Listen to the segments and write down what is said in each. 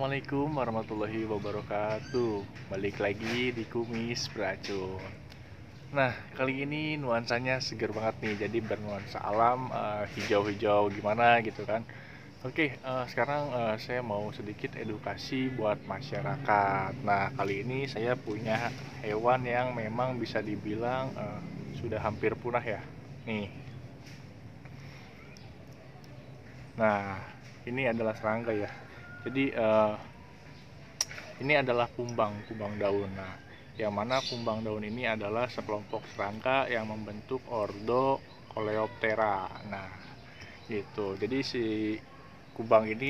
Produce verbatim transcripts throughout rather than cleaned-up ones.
Assalamualaikum warahmatullahi wabarakatuh. Balik lagi di Kumis Beracun. Nah, kali ini nuansanya seger banget nih. Jadi bernuansa alam, eh, hijau-hijau gimana gitu kan. Oke, eh, sekarang eh, saya mau sedikit edukasi buat masyarakat. Nah, kali ini saya punya hewan yang memang bisa dibilang eh, sudah hampir punah ya. Nih. Nah, ini adalah serangga ya. Jadi eh, ini adalah kumbang, kumbang daun. Nah, yang mana kumbang daun ini adalah sekelompok serangga yang membentuk ordo Coleoptera. Nah, gitu. Jadi si kumbang ini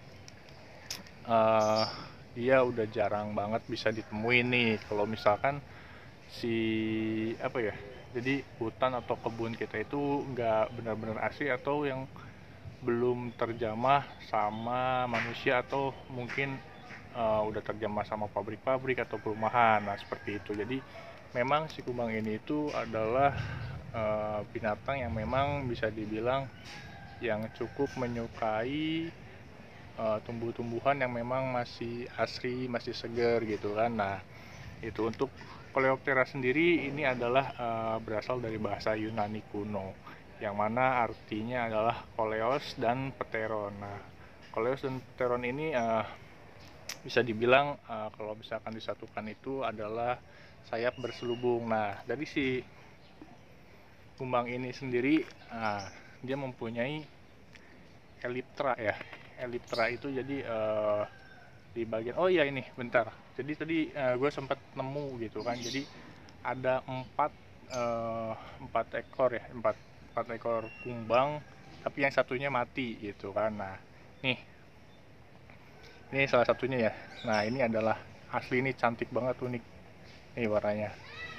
uh, dia udah jarang banget bisa ditemuin nih. Kalau misalkan si apa ya? Jadi hutan atau kebun kita itu nggak benar-benar asli atau yang belum terjamah sama manusia atau mungkin uh, udah terjamah sama pabrik-pabrik atau perumahan. Nah, seperti itu. Jadi memang si kumbang ini itu adalah uh, binatang yang memang bisa dibilang yang cukup menyukai uh, tumbuh-tumbuhan yang memang masih asri, masih segar gitu kan. Nah, itu untuk Coleoptera sendiri ini adalah uh, berasal dari bahasa Yunani kuno, yang mana artinya adalah koleos dan pteron. Nah, koleos dan pteron ini uh, bisa dibilang uh, kalau misalkan disatukan itu adalah sayap berselubung. Nah, dari si kumbang ini sendiri, uh, dia mempunyai elyptra ya. Elyptra itu jadi uh, di bagian, oh iya ini bentar, jadi tadi uh, gue sempat nemu gitu kan. Jadi ada empat uh, empat ekor ya, empat empat ekor kumbang, tapi yang satunya mati gitu kan. Nah, nih ini salah satunya ya. Nah, ini adalah asli, ini cantik banget, unik nih warnanya.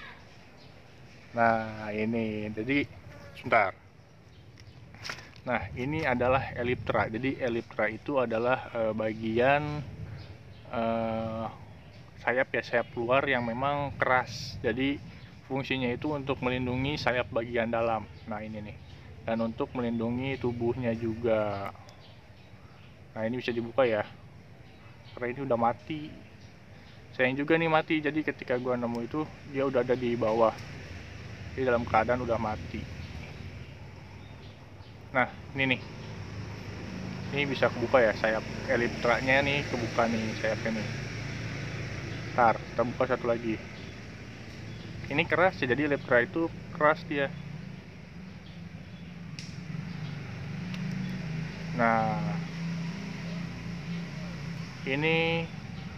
Nah, ini jadi sebentar. Nah, ini adalah elyptra. Jadi elyptra itu adalah uh, bagian uh, sayap ya, sayap luar yang memang keras. Jadi fungsinya itu untuk melindungi sayap bagian dalam. Nah, ini nih. Dan untuk melindungi tubuhnya juga. Nah, ini bisa dibuka ya, karena ini udah mati. Sayang juga nih mati. Jadi ketika gua nemu itu dia udah ada di bawah, dia dalam keadaan udah mati. Nah, ini nih, ini bisa kebuka ya, sayap elyptranya nih kebuka nih sayapnya nih. Ntar kita buka satu lagi. Ini keras ya, jadi elyptra itu keras dia. Nah, ini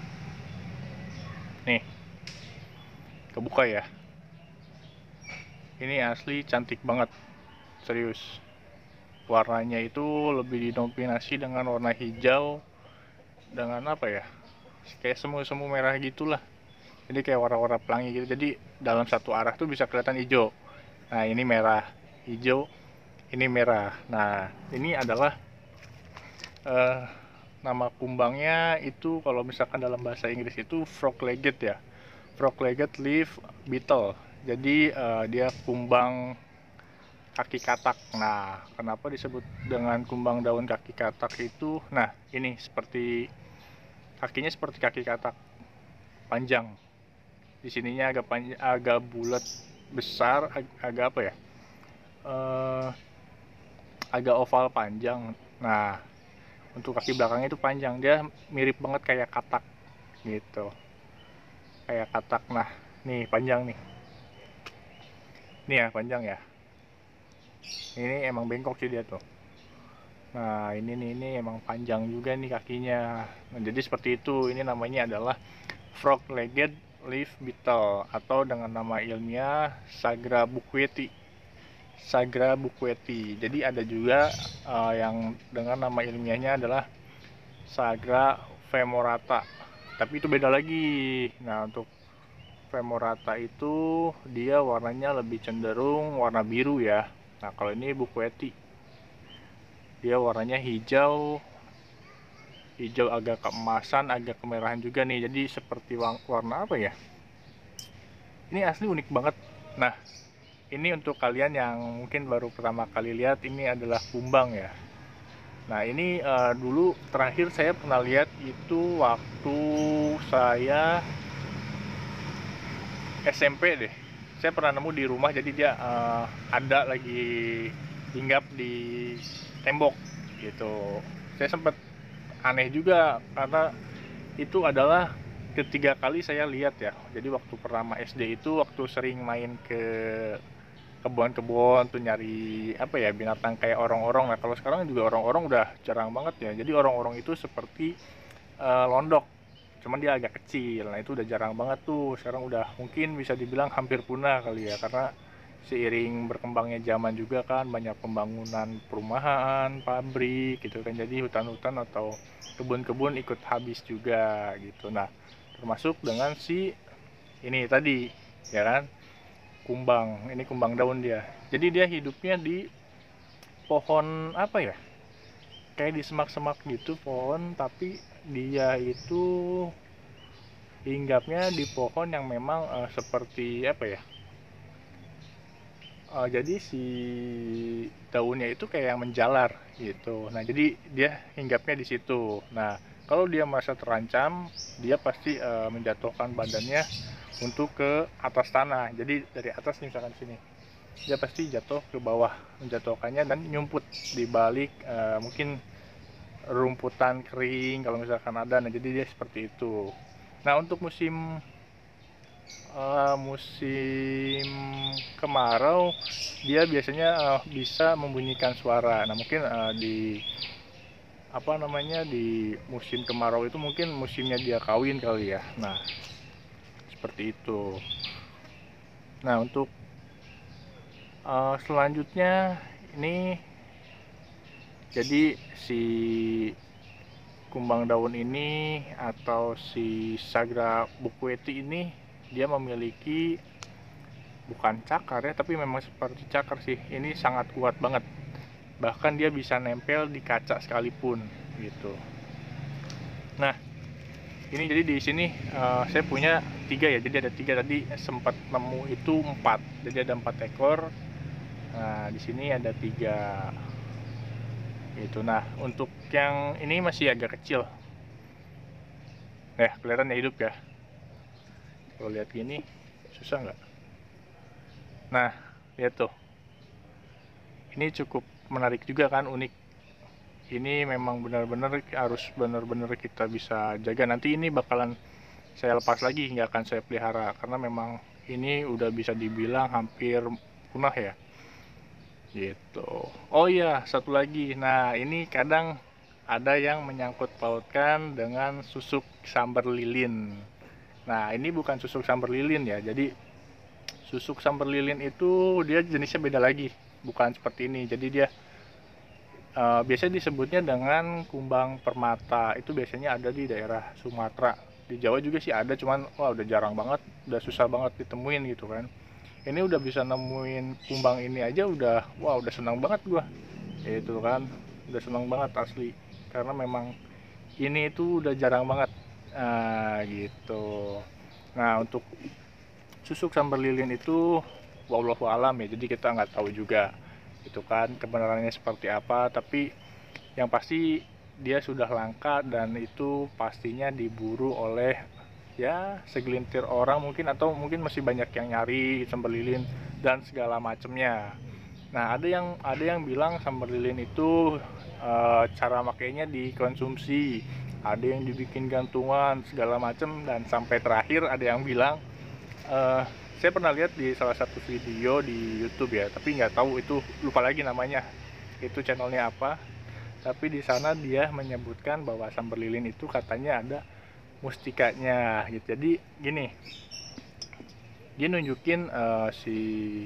nih kebuka ya. Ini asli cantik banget, serius. Warnanya itu lebih didominasi dengan warna hijau dengan apa ya, kayak semu-semu merah gitulah. Jadi kayak warna-warna pelangi gitu. Jadi dalam satu arah tuh bisa kelihatan hijau. Nah, ini merah, hijau, ini merah. Nah, ini adalah uh, nama kumbangnya itu kalau misalkan dalam bahasa Inggris itu frog-legged ya, frog-legged leaf beetle. Jadi uh, dia kumbang kaki katak. Nah, kenapa disebut dengan kumbang daun kaki katak itu? Nah, ini seperti kakinya seperti kaki katak, panjang. Di sininya agak panjang, agak bulat, besar, ag agak apa ya? Uh, agak oval panjang. Nah, untuk kaki belakangnya itu panjang, dia mirip banget kayak katak gitu, kayak katak. Nah, nih panjang nih, nih ya panjang ya. Ini emang bengkok sih dia tuh. Nah, ini nih, ini emang panjang juga nih kakinya. Nah, jadi seperti itu. Ini namanya adalah frog-legged leaf beetle atau dengan nama ilmiah Sagra buckwheati. Sagra buckwheati. Jadi ada juga uh, yang dengan nama ilmiahnya adalah Sagra femorata. Tapi itu beda lagi. Nah, untuk femorata itu dia warnanya lebih cenderung warna biru ya. Nah, kalau ini buckwheati, dia warnanya hijau, hijau agak keemasan, agak kemerahan juga nih. Jadi seperti warna apa ya? Ini asli unik banget. Nah, ini untuk kalian yang mungkin baru pertama kali lihat, ini adalah kumbang ya. Nah ini uh, dulu terakhir saya pernah lihat itu waktu saya S M P deh. Saya pernah nemu di rumah, jadi dia uh, ada lagi hinggap di tembok gitu. Saya sempat aneh juga karena itu adalah ketiga kali saya lihat ya. Jadi waktu pertama S D itu waktu sering main ke kebun-kebun tuh nyari apa ya, binatang kayak orang-orang. Nah kalau sekarang juga orang-orang udah jarang banget ya. Jadi orang-orang itu seperti uh, londok, cuman dia agak kecil. Nah itu udah jarang banget tuh. Sekarang udah mungkin bisa dibilang hampir punah kali ya, karena seiring berkembangnya zaman juga kan banyak pembangunan perumahan, pabrik gitu kan, jadi hutan-hutan atau kebun-kebun ikut habis juga gitu. Nah termasuk dengan si ini tadi ya kan, kumbang. Ini kumbang daun dia, jadi dia hidupnya di pohon apa ya, kayak di semak-semak gitu pohon, tapi dia itu hinggapnya di pohon yang memang uh, seperti apa ya, uh, jadi si daunnya itu kayak yang menjalar gitu. Nah jadi dia hinggapnya di situ. Nah kalau dia merasa terancam, dia pasti uh, menjatuhkan badannya untuk ke atas tanah. Jadi dari atas nih misalkan sini, dia pasti jatuh ke bawah, menjatuhkannya dan nyumput di balik uh, mungkin rumputan kering kalau misalkan ada. Nah jadi dia seperti itu. Nah untuk musim uh, musim kemarau dia biasanya uh, bisa membunyikan suara. Nah mungkin uh, di apa namanya, di musim kemarau itu mungkin musimnya dia kawin kali ya. Nah seperti itu. Nah untuk uh, selanjutnya ini, jadi si kumbang daun ini atau si Sagra bukueti ini dia memiliki bukan cakar ya, tapi memang seperti cakar sih. Ini sangat kuat banget, bahkan dia bisa nempel di kaca sekalipun gitu. Nah ini jadi di sini uh, saya punya tiga ya, jadi ada tiga, tadi sempat nemu itu empat, jadi ada empat ekor. Nah di sini ada tiga gitu. Nah untuk yang ini masih agak kecil ya, kelihatan ya hidup ya. Kalau lihat gini susah nggak? Nah lihat tuh, ini cukup menarik juga kan, unik. Ini memang benar-benar harus benar-benar kita bisa jaga. Nanti ini bakalan saya lepas lagi, nggak akan saya pelihara karena memang ini udah bisa dibilang hampir punah ya gitu. Oh iya satu lagi, nah ini kadang ada yang menyangkut pautkan dengan susuk sambar lilin. Nah ini bukan susuk sambar lilin ya, jadi susuk sambar lilin itu dia jenisnya beda lagi, bukan seperti ini. Jadi dia uh, biasanya disebutnya dengan kumbang permata. Itu biasanya ada di daerah Sumatera. Di Jawa juga sih ada, cuman wah udah jarang banget, udah susah banget ditemuin gitu kan. Ini udah bisa nemuin kumbang ini aja udah wah udah senang banget gua. Itu kan udah senang banget asli, karena memang ini itu udah jarang banget. Nah gitu. Nah untuk susuk sambar lilin itu wallahu alam ya, jadi kita nggak tahu juga itu kan kebenarannya seperti apa, tapi yang pasti dia sudah langka dan itu pastinya diburu oleh ya segelintir orang mungkin, atau mungkin masih banyak yang nyari sambar lilin dan segala macamnya. Nah ada yang ada yang bilang sambar lilin itu e, cara makainya dikonsumsi, ada yang dibikin gantungan segala macam, dan sampai terakhir ada yang bilang, e, saya pernah lihat di salah satu video di YouTube ya, tapi nggak tahu itu, lupa lagi namanya, itu channelnya apa. Tapi di sana dia menyebutkan bahwa sambar lilin itu katanya ada mustikanya gitu. Jadi gini, dia nunjukin uh, si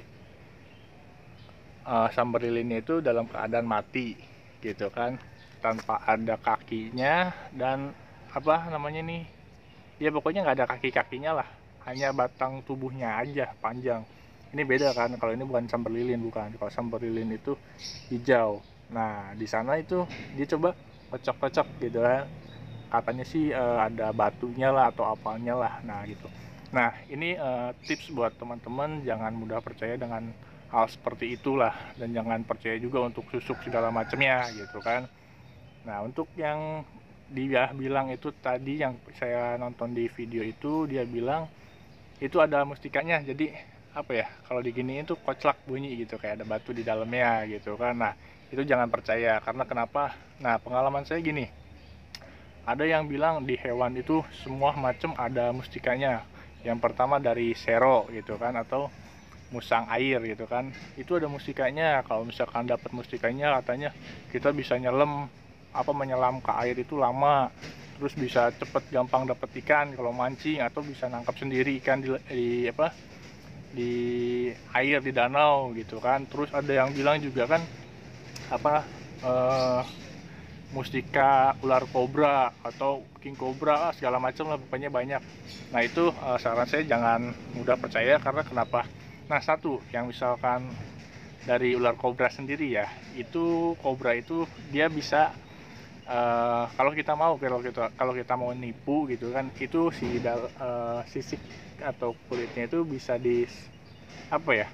uh, sambar lilinnya itu dalam keadaan mati gitu kan, tanpa ada kakinya dan apa namanya nih, ya pokoknya nggak ada kaki-kakinya lah, hanya batang tubuhnya aja panjang. Ini beda kan, kalau ini bukan sambar lilin, bukan. Kalau sambar lilin itu hijau. Nah di sana itu dia coba kocok-kocok gitu kan, katanya sih uh, ada batunya lah atau apanya lah. Nah gitu. Nah ini uh, tips buat teman-teman, jangan mudah percaya dengan hal seperti itulah, dan jangan percaya juga untuk susuk segala macamnya gitu kan. Nah, untuk yang dia bilang itu tadi, yang saya nonton di video itu, dia bilang itu ada mustikanya. Jadi apa ya, kalau diginiin tuh koclak bunyi gitu, kayak ada batu di dalamnya gitu kan. Nah, itu jangan percaya. Karena kenapa? Nah, pengalaman saya gini, ada yang bilang di hewan itu semua macam ada mustikanya. Yang pertama dari sero gitu kan, atau musang air gitu kan, itu ada mustikanya. Kalau misalkan dapat mustikanya, katanya kita bisa nyelam, apa menyelam ke air itu lama, terus bisa cepet gampang dapat ikan kalau mancing, atau bisa nangkap sendiri ikan di, di apa di air, di danau gitu kan. Terus ada yang bilang juga kan, apa eh, mustika ular kobra atau king cobra, segala macam lah, pokoknya banyak. Nah, itu uh, saran saya jangan mudah percaya. Karena kenapa? Nah, satu, yang misalkan dari ular kobra sendiri ya, itu kobra itu dia bisa uh, kalau kita mau kalau kita kalau kita mau nipu gitu kan, itu si uh, sisik atau kulitnya itu bisa di apa ya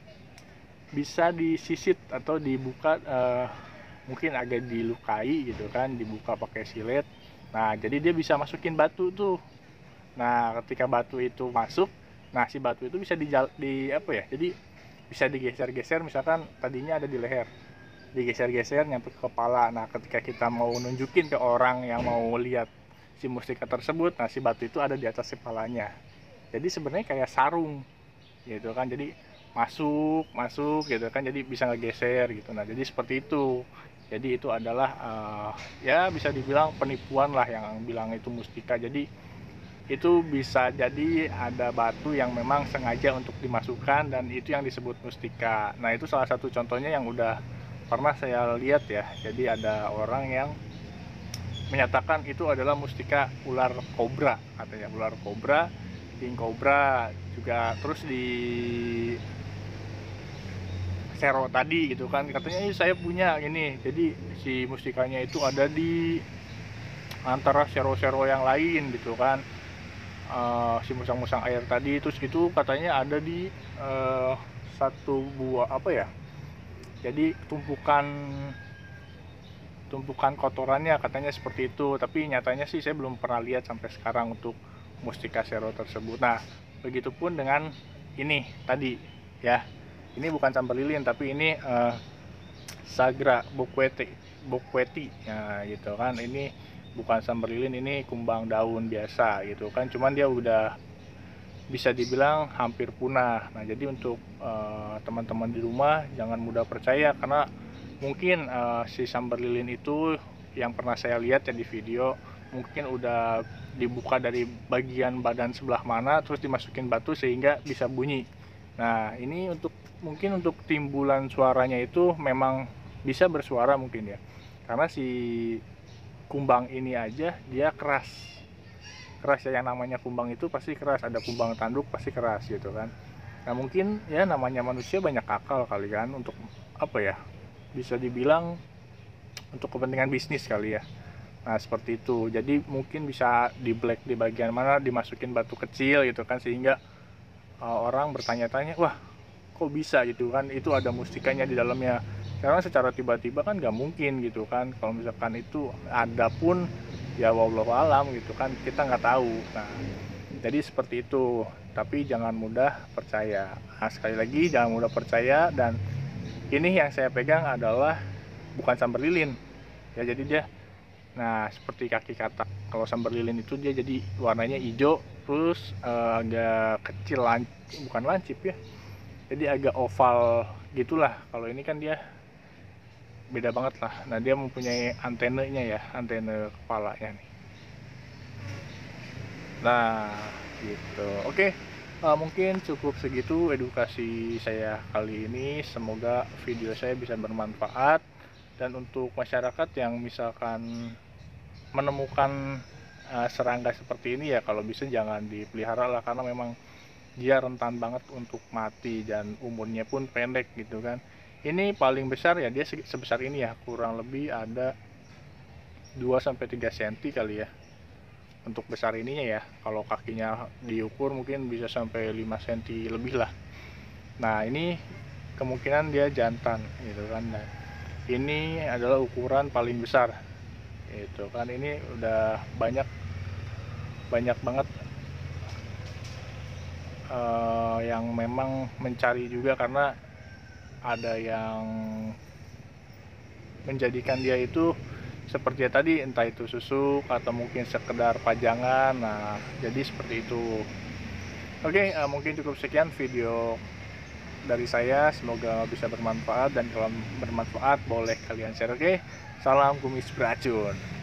bisa disisit atau dibuka, uh, mungkin agak dilukai gitu kan, dibuka pakai silet. Nah, jadi dia bisa masukin batu tuh. Nah, ketika batu itu masuk, nah si batu itu bisa di, di apa ya jadi bisa digeser-geser. Misalkan tadinya ada di leher, digeser-geser nyampe ke kepala. Nah, ketika kita mau nunjukin ke orang yang mau lihat si mustika tersebut, nah si batu itu ada di atas kepalanya. Jadi sebenarnya kayak sarung gitu kan, jadi masuk masuk gitu kan, jadi bisa ngegeser gitu. Nah, jadi seperti itu. Jadi itu adalah uh, ya bisa dibilang penipuan lah yang bilang itu mustika. Jadi itu bisa jadi ada batu yang memang sengaja untuk dimasukkan, dan itu yang disebut mustika. Nah, itu salah satu contohnya yang udah pernah saya lihat ya. Jadi ada orang yang menyatakan itu adalah mustika ular kobra, katanya ular kobra, king cobra juga. Terus di sero tadi gitu kan, katanya ini saya punya ini, jadi si mustikanya itu ada di antara sero-sero yang lain gitu kan. Uh, si musang-musang air tadi, terus itu katanya ada di uh, satu buah apa ya jadi tumpukan tumpukan kotorannya, katanya seperti itu. Tapi nyatanya sih saya belum pernah lihat sampai sekarang untuk mustika sero tersebut. Nah, begitupun dengan ini tadi ya, ini bukan sambar lilin, tapi ini uh, sagra bokweti bokweti ya gitu kan. Ini bukan sambar lilin, ini kumbang daun biasa gitu kan, cuman dia udah bisa dibilang hampir punah. Nah, jadi untuk uh, teman-teman di rumah jangan mudah percaya, karena mungkin uh, si sambar lilin itu yang pernah saya lihat ya di video, mungkin udah dibuka dari bagian badan sebelah mana, terus dimasukin batu sehingga bisa bunyi. Nah, ini untuk mungkin untuk timbulan suaranya itu memang bisa bersuara mungkin ya, karena si kumbang ini aja dia keras keras ya, yang namanya kumbang itu pasti keras, ada kumbang tanduk pasti keras gitu kan. Nah, mungkin ya namanya manusia banyak akal kali kan, untuk apa ya bisa dibilang untuk kepentingan bisnis kali ya. Nah, seperti itu. Jadi mungkin bisa di black di bagian mana, dimasukin batu kecil gitu kan, sehingga uh, orang bertanya-tanya, wah kok bisa gitu kan, itu ada mustikanya di dalamnya. Karena secara tiba-tiba kan nggak mungkin gitu kan, kalau misalkan itu ada pun ya wallahu alam gitu kan, kita nggak tahu. Nah, jadi seperti itu. Tapi jangan mudah percaya. Nah, sekali lagi jangan mudah percaya. Dan ini yang saya pegang adalah bukan sambar lilin ya, jadi dia nah seperti kaki katak. Kalau sambar lilin itu dia jadi warnanya hijau, terus uh, agak kecil, lancip, bukan lancip ya, jadi agak oval gitulah. Kalau ini kan dia beda banget lah. Nah, dia mempunyai antenanya ya, antena kepalanya nih. Nah, gitu. Oke, uh, mungkin cukup segitu edukasi saya kali ini. Semoga video saya bisa bermanfaat. Dan untuk masyarakat yang misalkan menemukan uh, serangga seperti ini ya, kalau bisa jangan dipelihara lah, karena memang dia rentan banget untuk mati dan umurnya pun pendek gitu kan. Ini paling besar ya dia sebesar ini ya, kurang lebih ada dua sampai tiga senti kali ya untuk besar ininya ya. Kalau kakinya diukur mungkin bisa sampai lima senti lebih lah. Nah, ini kemungkinan dia jantan gitu kan. Nah, ini adalah ukuran paling besar Itu kan ini udah banyak banyak banget uh, yang memang mencari juga, karena ada yang menjadikan dia itu seperti tadi, entah itu susuk atau mungkin sekedar pajangan. Nah, jadi seperti itu. Oke, uh, mungkin cukup sekian video dari saya, semoga bisa bermanfaat, dan kalau bermanfaat boleh kalian share. Oke, salam kumis beracun.